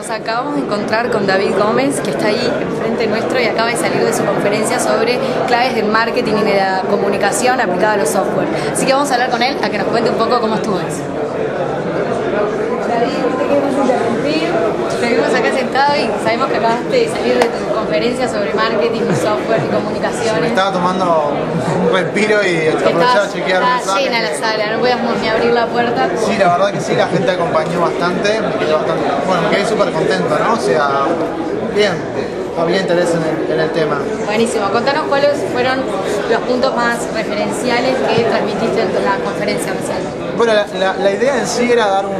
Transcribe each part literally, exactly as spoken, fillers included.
nos acabamos de encontrar con David Gómez, que está ahí enfrente nuestro y acaba de salir de su conferencia sobre claves del marketing y de la comunicación aplicada a los software. Así que vamos a hablar con él a que nos cuente un poco cómo estuvo eso. David, no te queremos interrumpir. Te vimos acá sentado y sabemos que acabaste de salir de tu conferencia sobre marketing y software y comunicaciones. Me estaba tomando un respiro y aprovechaba a chequear mensajes. Estaba llena la sala, no podíamos ni abrir la puerta. Sí, la verdad que sí, la gente acompañó bastante, me quedé bastante, bueno, me quedé súper contento, ¿no? O sea, bien, había interés en el, en el tema. Buenísimo, contanos cuáles fueron los puntos más referenciales que transmitiste en la conferencia recién. Bueno, la, la, la idea en sí era dar un,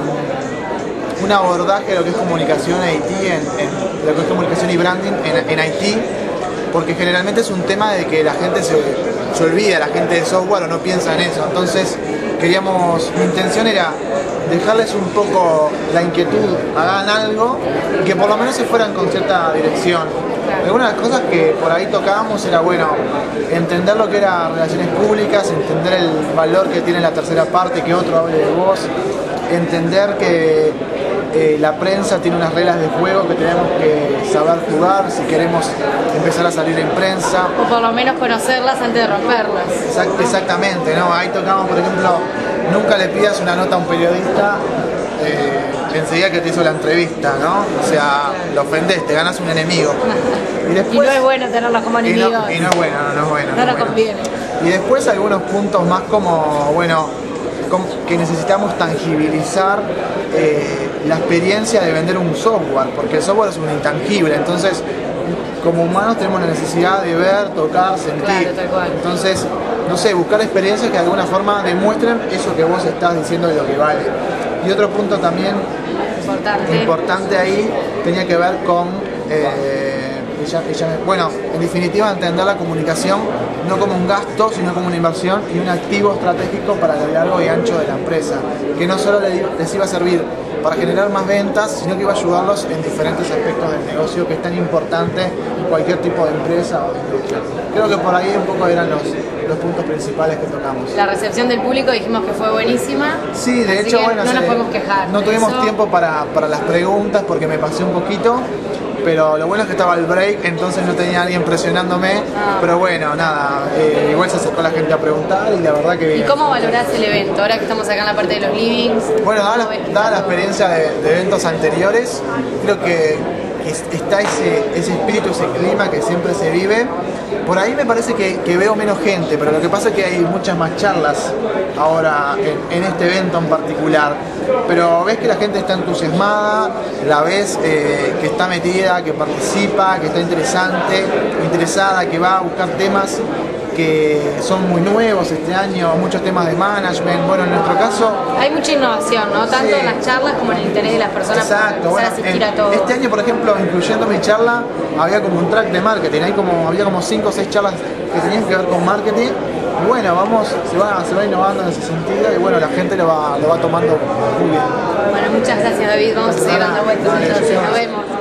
un abordaje de lo que es comunicación I T, en, en lo que es comunicación y branding en, en I T, porque generalmente es un tema de que la gente se, se olvida, la gente de software o no piensa en eso. Entonces queríamos, mi intención era dejarles un poco la inquietud, hagan algo y que por lo menos se fueran con cierta dirección. Algunas de las cosas que por ahí tocábamos era, bueno, entender lo que era relaciones públicas, entender el valor que tiene la tercera parte, que otro hable de vos, entender que eh, la prensa tiene unas reglas de juego que tenemos que saber jugar si queremos empezar a salir en prensa. O por lo menos conocerlas antes de romperlas. Exact, exactamente, ¿no? Ahí tocamos, por ejemplo, nunca le pidas una nota a un periodista eh, enseguida que te hizo la entrevista, ¿no? O sea, lo ofendés, te ganas un enemigo. Y, después, y no es bueno tenerlos como enemigos. Y no, y no es bueno, no, no es bueno. No, no nos bueno. conviene. Y después algunos puntos más como, bueno, como que necesitamos tangibilizar eh, la experiencia de vender un software, porque el software es un intangible, entonces como humanos tenemos la necesidad de ver, tocar, sentir. Claro, tal cual. Entonces, no sé, buscar experiencias que de alguna forma demuestren eso que vos estás diciendo de lo que vale. Y otro punto también importante, importante ahí tenía que ver con, eh, ella, ella, bueno, en definitiva entender la comunicación no como un gasto, sino como una inversión y un activo estratégico para lo largo y ancho de la empresa, que no solo les iba a servir para generar más ventas, sino que iba a ayudarlos en diferentes aspectos del negocio, que es tan importante en cualquier tipo de empresa o de industria. Creo que por ahí un poco eran los, los puntos principales que tocamos. La recepción del público dijimos que fue buenísima. Sí, de hecho, bueno, no se, nos podemos quejar. No tuvimos eso. tiempo para, para las preguntas porque me pasé un poquito, pero lo bueno es que estaba el break, entonces no tenía a alguien presionándome, ah. Pero bueno, nada, eh, igual se acercó la gente a preguntar y la verdad que bien. ¿Y cómo valorás el evento? Ahora que estamos acá en la parte de los livings. Bueno, dada la, dada la experiencia de, de eventos anteriores, creo que está ese, ese espíritu, ese clima que siempre se vive. Por ahí me parece que, que veo menos gente, pero lo que pasa es que hay muchas más charlas ahora en, en este evento en particular. Pero ves que la gente está entusiasmada, la ves eh, que está metida, que participa, que está interesante, interesada, que va a buscar temas que son muy nuevos este año, muchos temas de management. Bueno, en nuestro caso hay mucha innovación, ¿no? Tanto sí, en las charlas como en el interés de las personas. Exacto, para bueno, asistir en, a todo. Este año, por ejemplo, incluyendo mi charla, había como un track de marketing, hay como, había como cinco o seis charlas que tenían que ver con marketing. Y bueno, vamos, se va, se va innovando en ese sentido y bueno, la gente lo va, lo va tomando muy bien. Bueno, muchas gracias, David, vamos a seguir dando vueltas entonces, nos vemos.